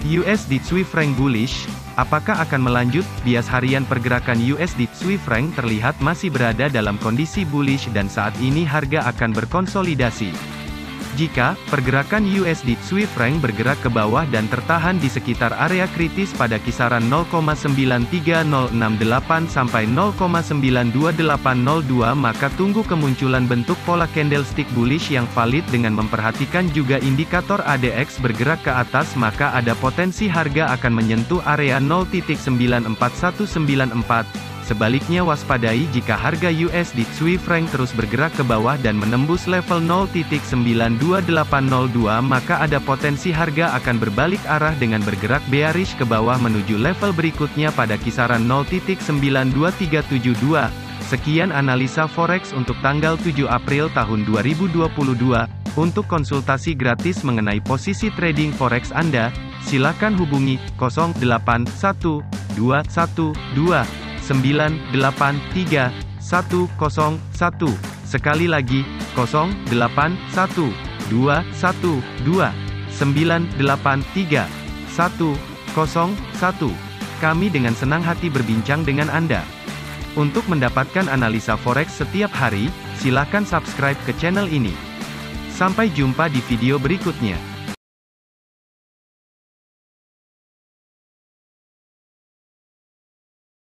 USD Swiss franc bullish, apakah akan melanjut? Bias harian pergerakan USD Swiss franc terlihat masih berada dalam kondisi bullish dan saat ini harga akan berkonsolidasi. Jika pergerakan USD Swiss franc bergerak ke bawah dan tertahan di sekitar area kritis pada kisaran 0,93068 sampai 0,92802, maka tunggu kemunculan bentuk pola candlestick bullish yang valid dengan memperhatikan juga indikator ADX bergerak ke atas, maka ada potensi harga akan menyentuh area 0.94194. Sebaliknya waspadai jika harga USD Swiss franc terus bergerak ke bawah dan menembus level 0.92802, maka ada potensi harga akan berbalik arah dengan bergerak bearish ke bawah menuju level berikutnya pada kisaran 0.92372. Sekian analisa forex untuk tanggal 7 April tahun 2022. Untuk konsultasi gratis mengenai posisi trading forex Anda, silakan hubungi 081212 983 101. Sekali lagi, 081212 983 101. Kami dengan senang hati berbincang dengan Anda. Untuk mendapatkan analisa forex setiap hari, silakan subscribe ke channel ini. Sampai jumpa di video berikutnya.